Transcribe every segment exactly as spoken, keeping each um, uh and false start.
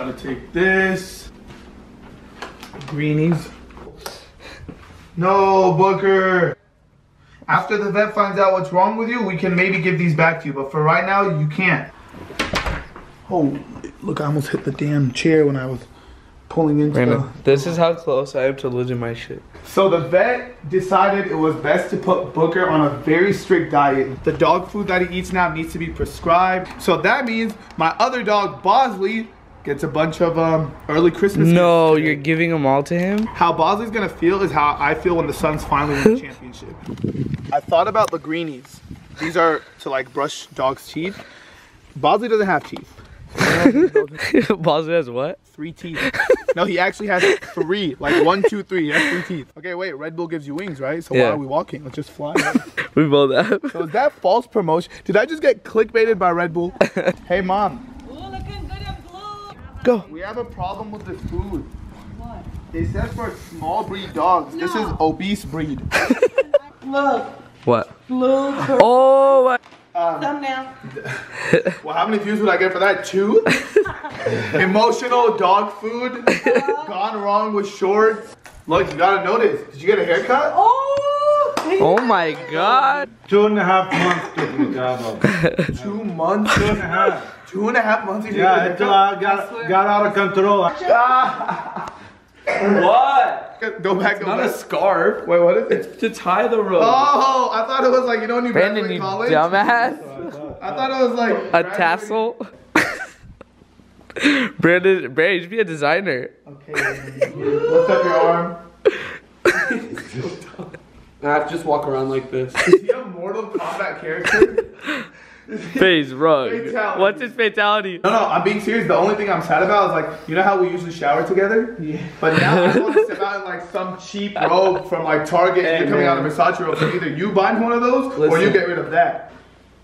Gotta take this. Greenies. No, Booker. After the vet finds out what's wrong with you, we can maybe give these back to you. But for right now, you can't. Oh, look, I almost hit the damn chair when I was pulling into Brandon, the... this is how close I am to losing my shit. So the vet decided it was best to put Booker on a very strict diet. The dog food that he eats now needs to be prescribed. So that means my other dog, Bosley, gets a bunch of um, early Christmas No, gifts. you're giving them all to him? How Bosley's gonna feel is how I feel when the Suns finally win the championship. I thought about the greenies. These are to like brush dogs' teeth. Bosley doesn't have teeth. Bosley has what? Three teeth. No, he actually has three. Like one, two, three. He has three teeth. Okay, wait. Red Bull gives you wings, right? So Yeah. why are we walking? Let's just fly. We both have. So is that false promotion? Did I just get clickbaited by Red Bull? Hey, Mom. Ooh, looking good and blue. Go. We have a problem with the food. What? They said for small breed dogs. This is obese breed. Look, What? blue. Oh, my. Um, Thumbnail. well, how many views would I get for that? Two? Emotional dog food. Gone wrong with shorts. Look, you gotta notice. Did you get a haircut? Oh. Oh my God. Two and a half months took me to have Two months? Two and a half. Two and a half months? You Yeah, did a until haircut? I got, got out of control. What? Go back, go Not back. a scarf. Wait, what is it? To tie the rope. Oh, I thought it was like, you know when you Brandon, graduate you college? dumbass. I thought it was like A graduating- tassel. Brandon, Brandon, you should be a designer. Okay, lift up your arm. I have to just walk around like this. Is he a Mortal Kombat character? Phase rug. Fatality. What's his fatality? No, no, I'm being serious. The only thing I'm sad about is like, you know how we usually shower together? Yeah. But now I want to sit out in like some cheap robe from like Target and Hey, you're coming man. out of Versace robe. So either you buy one of those or you Listen. get rid of that.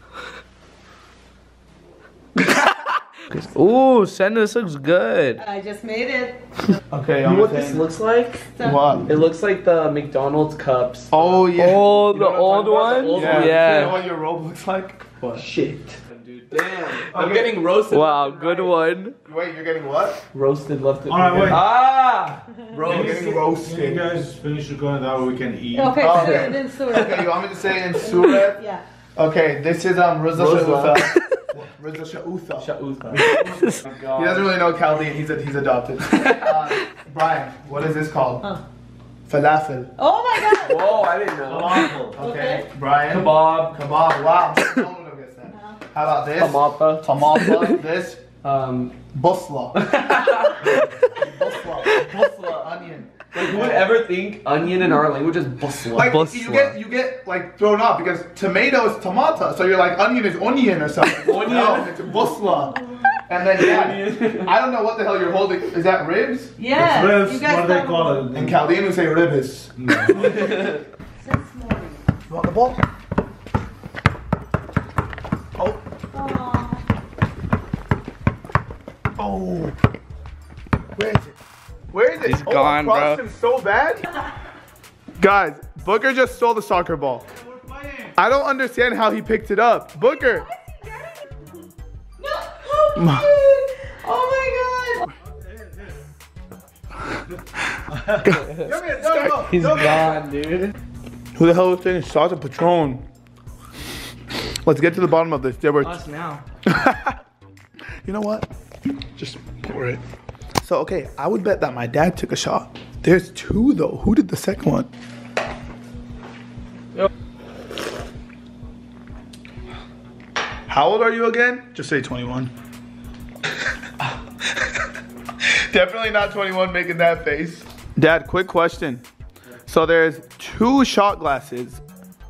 Ooh, Senda, this looks good. I just made it. Okay, You I'm know what saying- this looks like? What? It looks like the McDonald's cups. Oh, yeah. Oh, You the know what I'm old talking about? one? The old Yeah. one. Yeah. You know what your robe looks like? What? Shit. Dude, damn. I'm Okay. getting roasted. Wow, left and good right. one. Wait, you're getting what? Roasted left and All right, wait. Ah! You're Roast. getting Can you roasted. guys finish going that way we can eat? Okay, Oh, so okay. it is Surah. Okay, you want me to say in Surat? Yeah. Okay, this is um Rizal Rosla. Sha'utha. Rizal Sha'utha. Sha'utha. He doesn't really know Chaldean. He's a, he's adopted. uh, Brian, what is this called? Huh. Falafel. Oh my God. Whoa, I didn't know. Okay. Okay. Brian. Kebab. Kebab. Wow. No one will guess that. How about this? Tamata. Tamata. This. Um, Busla. Busla. Busla. Onion. like, who would ever think onion in our language is busla? Like busla. you get you get like thrown off because tomato is tomata, so you're like onion is onion or something. Onion. No, it's busla. And then yeah, I don't know what the hell you're holding. Is that ribs? Yeah. Ribs, You guys what do they thought- call it? In Chaldean we say ribis. Since morning. You want the ball? Oh, Aw. oh. Where is it? Where is it? He's oh, gone, I crossed bro. him so bad. Guys, Booker just stole the soccer ball. I don't understand how he picked it up. Booker. No. How cute. Oh my God. He's gone, dude. Who the hell was saying shots of Patron? Let's get to the bottom of this. There were. Us now. You know what? Just pour it. So okay, I would bet that my dad took a shot. There's two though. Who did the second one? Yep. How old are you again? Just say twenty-one. Definitely not twenty-one making that face. Dad, quick question. So there's two shot glasses.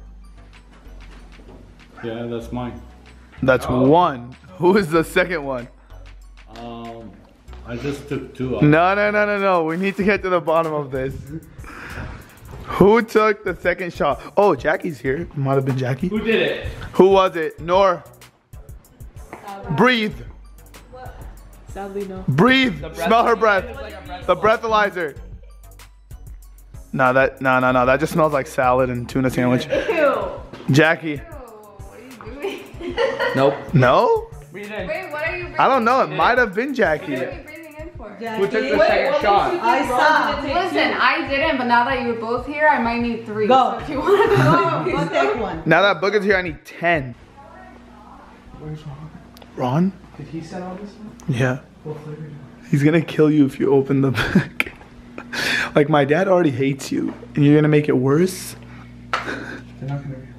Yeah, that's mine. That's one. Who is the second one? Um, I just took two out. No, no, no, no, no. We need to get to the bottom of this. Who took the second shot? Oh, Jackie's here. It might have been Jackie. Who did it? Who was it? Nor. Breathe. Sadly, no. Breathe. Smell her breath. The breathalyzer. No, that no no no. That just smells like salad and tuna sandwich. Ew. Jackie. What are you doing? Nope. No? Breathe in. Wait, what are you breathing? I don't know. It might have been What are Jackie. you breathing Who took the Wait, second what shot? makes you think I Ron saw. didn't take Listen, two? I didn't, but now that you were both here, I might need three. Go. So if you want to Go, go, go take one. Now that Booker's here, I need ten. Where's Ron? Ron? Did he send all this one? Yeah. What flavor? He's gonna kill you if you open the bag. Like, my dad already hates you, and you're gonna make it worse? They're not gonna.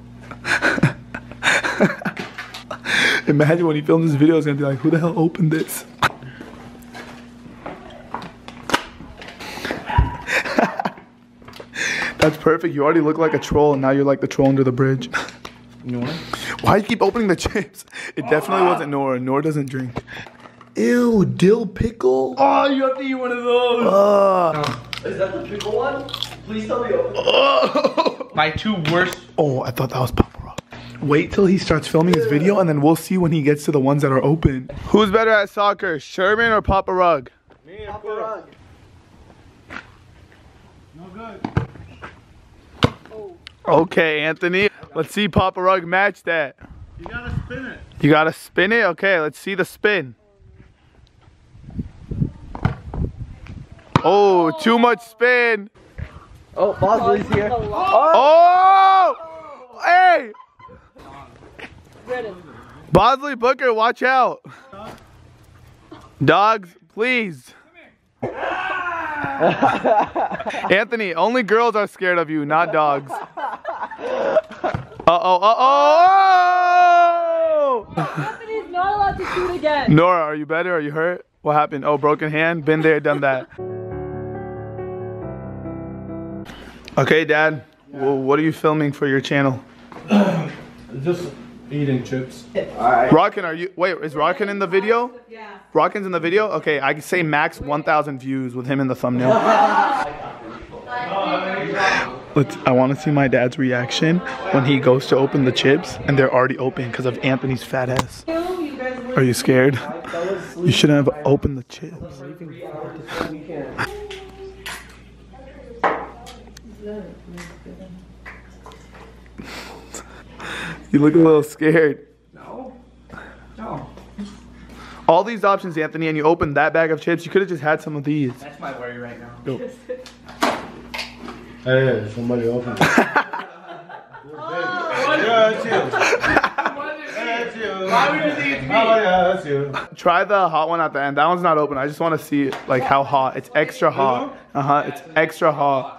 Imagine when he films this video, he's gonna be like, who the hell opened this? That's perfect. You already look like a troll, and now you're like the troll under the bridge. You know what? Why you keep opening the chips? It definitely wasn't Nora. Nora doesn't drink. Ew, dill pickle. Oh, you have to eat one of those. Uh, Is that the pickle one? Please tell me open. uh, My two worst. oh, I thought that was Papa Rock. Wait till he starts filming his video, and then we'll see when he gets to the ones that are open. Who's better at soccer, Sherman or Papa Rug? Me, Papa Rug. No good. Okay, Anthony. Let's see Papa Rug match that. You gotta spin it. You gotta spin it? Okay, let's see the spin. Oh, too much spin. Oh, Bosley's here. Oh! Hey! Bosley, Booker, watch out. Dogs, please. Anthony, only girls are scared of you, not dogs. Uh-oh, uh-oh! Anthony's not allowed to shoot again. Nora, are you better? Are you hurt? What happened? Oh, broken hand? Been there, done that. Okay, Dad. Well, what are you filming for your channel? Just eating chips. Alright. Rockin', are you? Wait, is Rockin' in the video? Yeah. Rockin's in the video? Okay, I can say max one thousand views with him in the thumbnail. Let's, I want to see my dad's reaction when he goes to open the chips and they're already open because of Anthony's fat ass. Are you scared? You shouldn't have opened the chips. You look a little scared. No. No. All these options, Anthony, and you opened that bag of chips, you could have just had some of these. That's my worry right now. Go. Hey, somebody open it. Yeah, that's you. That's you. Why would you think it's me? Oh, yeah, that's you. Try the hot one at the end. That one's not open. I just want to see like how hot. It's extra hot. Uh-huh. It's extra hot.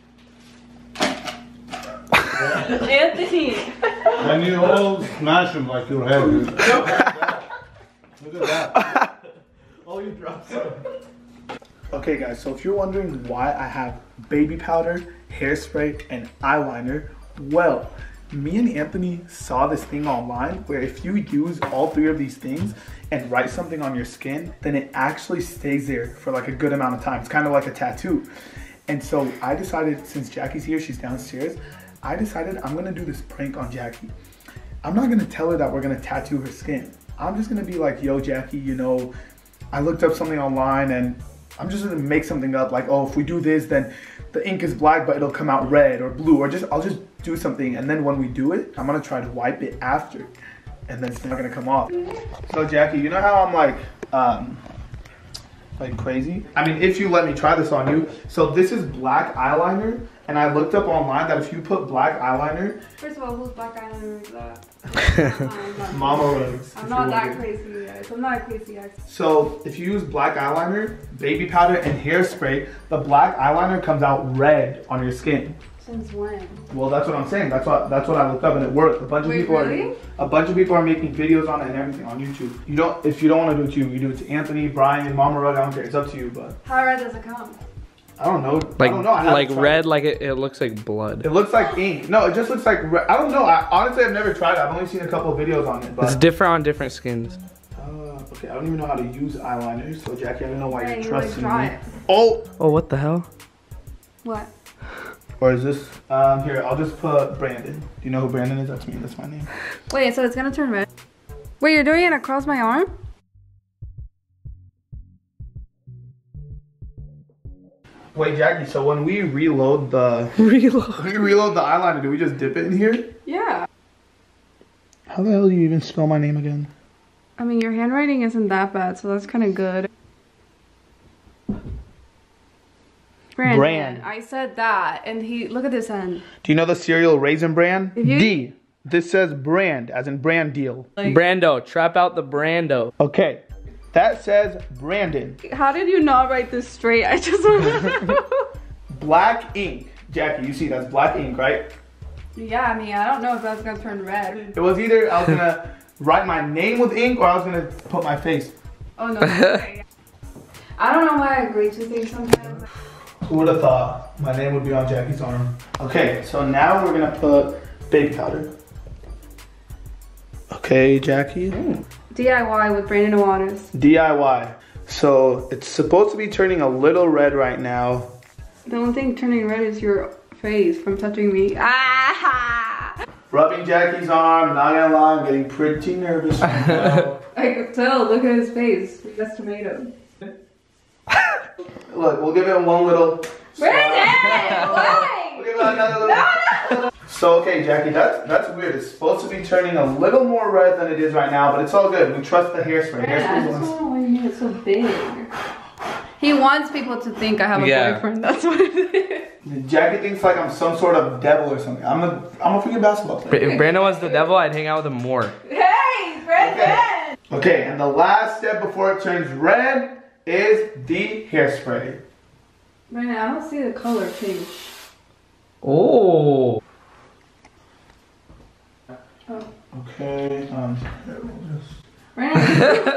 Anthony. And you all smash them like you're heavy. Look at that. Oh, you dropped some. Okay, guys. So if you're wondering why I have baby powder, hairspray, and eyeliner, well, me and Anthony saw this thing online where if you use all three of these things and write something on your skin, then it actually stays there for like a good amount of time. It's kind of like a tattoo. And so I decided, since Jackie's here, she's downstairs, I decided I'm gonna do this prank on Jackie. I'm not gonna tell her that we're gonna tattoo her skin. I'm just gonna be like, yo, Jackie, you know, I looked up something online and I'm just gonna make something up like, oh, if we do this, then the ink is black, but it'll come out red or blue, or just, I'll just do something. And then when we do it, I'm gonna try to wipe it after, and then it's not gonna come off. So Jackie, you know how I'm like, um, like crazy? I mean, if you let me try this on you. So this is black eyeliner, and I looked up online that if you put black eyeliner, First of all, whose black eyeliner is that? Mama Rose. I'm not that crazy, guys. I'm not crazy, guys. So if you use black eyeliner, baby powder, and hairspray, the black eyeliner comes out red on your skin. Since when? Well, that's what I'm saying. That's what that's what I looked up, and it worked. A bunch of Wait, people really? are a bunch of people are making videos on it and everything on YouTube. You don't if you don't want to do it to you, you do it to Anthony, Brian, Mama Rug. I don't care. It's up to you, but How red does it come? I don't know. Like, I don't know. I haven't like tried red, it. like it, it looks like blood. It looks like ink. No, it just looks like red. I don't know. I, honestly, I've never tried it. I've only seen a couple of videos on it. But It's different on different skins. uh, okay, I don't even know how to use eyeliner. So Jackie, I don't know why Right, you're you like trusting draw me. it. Oh, Oh, what the hell? What? or is this? Um, here, I'll just put Brandon. Do you know who Brandon is? That's me. That's my name. Wait, so it's gonna turn red? Wait, you're doing it across my arm? Wait, Jackie. So when we reload the Reload. when we reload the eyeliner, do we just dip it in here? Yeah. How the hell do you even spell my name again? I mean, your handwriting isn't that bad, so that's kind of good. Brand. Brand. I said that, and he look at this end. Do you know the cereal Raisin Bran? If you- D. This says brand, as in brand deal. Like, Brando, trap out the Brando. Okay, that says Brandon. how did you not write this straight? I just want to know. Black ink. Jackie, you see that's black ink, right? Yeah, I mean, I don't know if that's gonna turn red. It was either I was gonna write my name with ink or I was gonna put my face. Oh no. Okay. I don't know why I agree to things sometimes. Who would have thought my name would be on Jackie's arm? Okay, so now we're gonna put baby powder. Okay, Jackie. Mm. D I Y with Brandon Waters. D I Y. So it's supposed to be turning a little red right now. The only thing turning red is your face from touching me. Ah! Rubbing Jackie's arm, not gonna lie, I'm getting pretty nervous right now. I could tell, look at his face. That's tomato. Look, we'll give it one little. Brandon! We'll Why? give it another little. So okay, Jackie, that's that's weird. It's supposed to be turning a little more red than it is right now, but it's all good. We trust the hairspray. Brandon, I Hairspray just wants- don't know why you made it so big. He wants people to think I have a Yeah. boyfriend. That's what it is. Jackie thinks like I'm some sort of devil or something. I'm a I'm a freaking basketball player. If Brando was the devil, I'd hang out with him more. Hey, Brandon! Okay, and the last step before it turns red is the hairspray. Brandon, I don't see the color change. Oh. Oh. Okay, um, Brandon.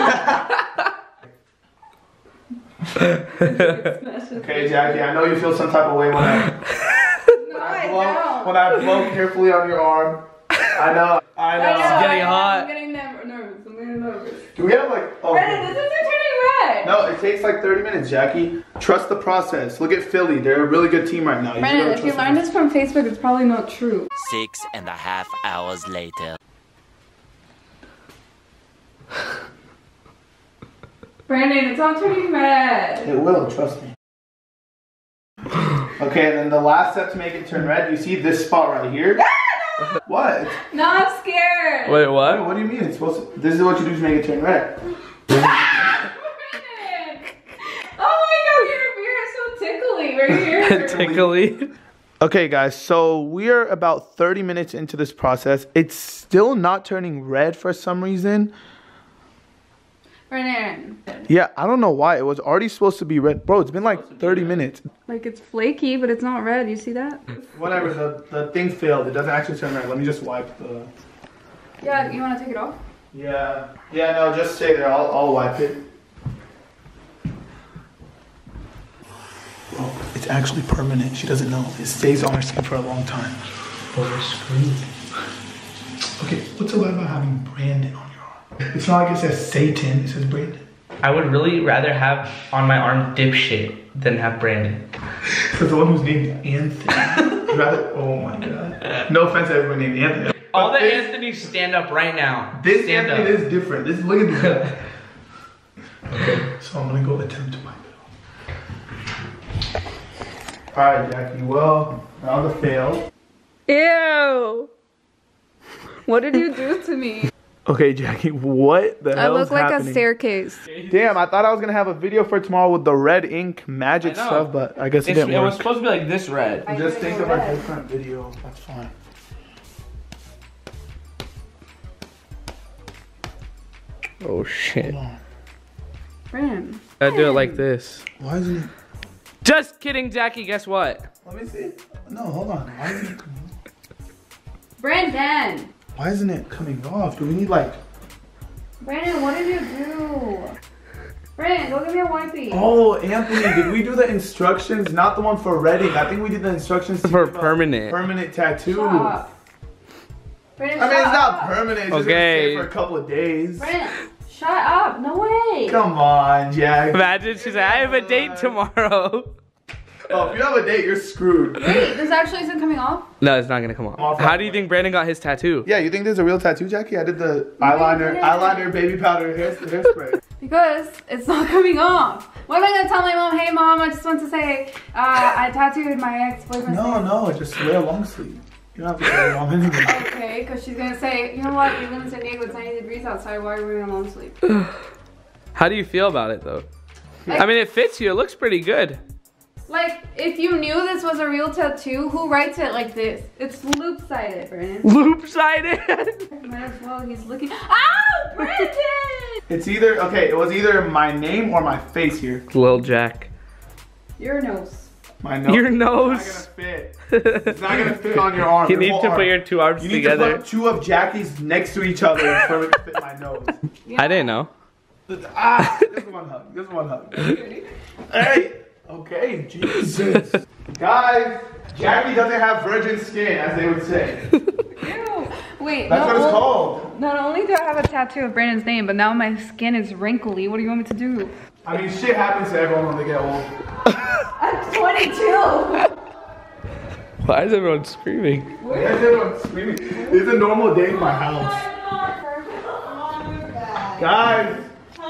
okay, Jackie, I know you feel some type of way when I No, I blow, don't. when I blow carefully on your arm. I know, I know. I know, It's getting I know, hot. I'm getting nerv- nervous. I'm getting nervous. Do we have like? Oh, Brandon, this isn't turning red. no, it takes like thirty minutes, Jackie. Trust the process. Look at Philly; they're a really good team right now. You Brandon, gotta if you trust learned this from Facebook, it's probably not true. Six and a half hours later. Brandon, it's not turning red. It will, trust me. Okay, and then the last step to make it turn red, you see this spot right here? What? No, I'm scared. Wait, What, what? what do you mean? It's supposed to, this is what you do to make it turn red. Brandon. Oh my god, your ear is so tickly right here. Tickly. Okay guys, so we are about thirty minutes into this process. It's still not turning red for some reason. Brandon. Yeah, I don't know why. It was already supposed to be red. Bro, it's been like thirty minutes. Like it's flaky, but it's not red. You see that? Whatever, the, the thing failed. It doesn't actually turn red. Let me just wipe the... Yeah, you want to take it off? Yeah, yeah, no, just stay there. I'll, I'll wipe it. Oh, it's actually permanent. She doesn't know. It stays on her skin for a long time. Okay, what's the about having Brandon on your arm? It's not like it says Satan, it says Brandon. I would really rather have on my arm dipshit than have Brandon. Because the one who's named Anthony. I'd rather, oh my god. No offense to everyone named Anthony. All the But this, Anthony's stand up right now. this stand Anthony up. is different. This, look at this guy. Okay, so I'm gonna go attempt to wipe it off. Alright, Jackie, well, that was a fail. Ew. What did you do to me? Okay, Jackie, what the I hell look is like happening? a staircase. Damn, I thought I was gonna have a video for tomorrow with the red ink magic I know. stuff, but I guess it It's, didn't it work. was supposed to be like this red. I Just didn't think know of a red. different video. That's fine. Oh shit. Hold on. Brandon. I do it like this. Why isn't it? Just kidding, Jackie. Guess what? Let me see. No, hold on. Why isn't it? Brandon. Why isn't it coming off? Do we need like? Brandon, what did you do? Brandon, go give me a wipey. Oh, Anthony, did we do the instructions? Not the one for Redding. I think we did the instructions to For give a permanent. Permanent tattoo. Shut up. Brandon, I mean, it's shut not up. permanent. It's just Okay. gonna stay for a couple of days. Brandon, shut up. No way. Come on, Jack. Imagine she's like, I have a date tomorrow. Oh, if you have a date, you're screwed. Wait, this actually isn't coming off? No, it's not gonna come Off off. right How do you away. think Brandon got his tattoo? Yeah, you think there's a real tattoo, Jackie? I did the eyeliner, Yeah. eyeliner, baby powder, hair, hairspray. Because it's not coming off. What am I gonna tell my mom? Hey mom, I just want to say uh, I tattooed my ex-boyfriend. No, no, just wear a long sleeve. You don't have to wear a long anything. Okay, because she's gonna say, you know what? We live in San Diego. It's ninety degrees outside. Why are we wearing a long sleeve? How do you feel about it though? I mean, it fits you. It looks pretty good. Like, if you knew this was a real tattoo, who writes it like this? It's loop-sided, Brandon. Loop-sided. Might as well, he's looking. Ow, Brandon! It's either, okay, it was either my name or my face here. Lil Jack. Your nose. My nose. Your nose. It's not gonna fit. It's not gonna fit on your arm. You your need whole to arm. put your two arms You need together. to put two of Jackie's next to each other for it to fit my nose. Yeah. I didn't know. Ah, just one hug. Just one hug. Hey. Okay, Jesus. Guys, Jackie doesn't have virgin skin, as they would say. Ew. Wait, That's not what it's on- called. Not only do I have a tattoo of Brandon's name, but now my skin is wrinkly. What do you want me to do? I mean, shit happens to everyone when they get old. I'm twenty-two. Why is everyone screaming? Why is everyone screaming? It's a normal day in my house. Guys,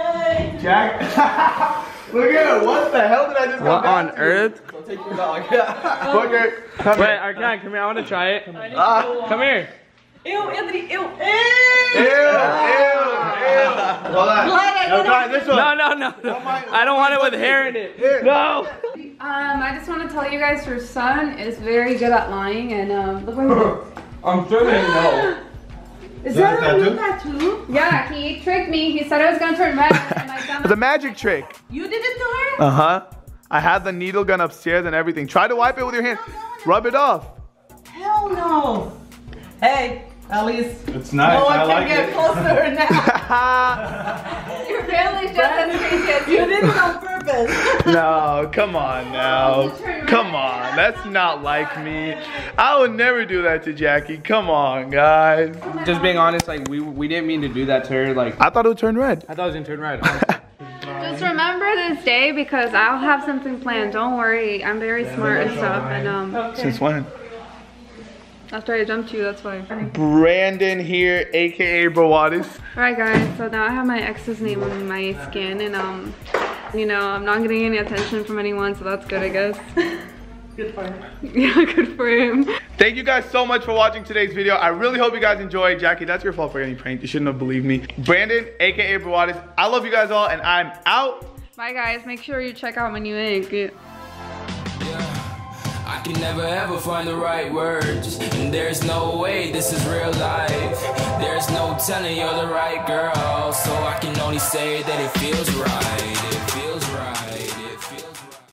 Jack. Look at it. What the hell did I just What come on back to? earth? Go take your dog. Booker, come Wait, here. Arkan, come here. I want to try it. Ah. Come here. Ew, Anthony, ew. Ew, ew, ew. Hold on. No, guys, this one. No, no, no. no. I don't want it with hair in it. No. Um, I just want to tell you guys, your son is very good at lying, and um, look what he did. I'm sure they know. Is that that a a new tattoo? Yeah, he tricked me. He said it was gonna turn red, and I found It's a magic trick. You did it to her? Uh huh. I had the needle gun upstairs and everything. Try to wipe it with your hand. Rub it off. Hell no. Hey, at least It's nice. no one I can like get it. closer now. Your family's just as crazy as You you. did it on purpose. No, come on now. Come on. That's not like me. I would never do that to Jackie. Come on, guys. Just being honest, like we we didn't mean to do that to her. Like I thought it would turn red. I thought it was gonna turn red. Just remember this day because I'll have something planned. Don't worry, I'm very smart and stuff. And um, Since when? after I jumped you, that's why. Brandon here, aka Brawadis. Alright guys, so now I have my ex's name on my skin, and um, you know, I'm not getting any attention from anyone, so that's good, I guess. Good for him. Yeah, good for him. Thank you guys so much for watching today's video. I really hope you guys enjoyed. Jackie, that's your fault for getting pranked. You shouldn't have believed me. Brandon, aka Brawadis, I love you guys all, and I'm out. Bye guys, make sure you check out my new ink. I can never ever find the right words, and there's no way this is real life. There's no telling you're the right girl, so I can only say that it feels right. It feels